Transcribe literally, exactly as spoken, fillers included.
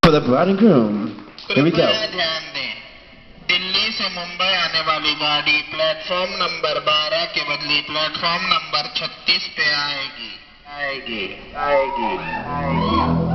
For the bride and groom. Here we go. कृपया ध्यान दें, दिल्ली से मुंबई आने वाली गाड़ी प्लेटफॉर्म नंबर बारह के बदले प्लेटफॉर्म नंबर छत्तीस पे आएगी आएगी आएगी आएगी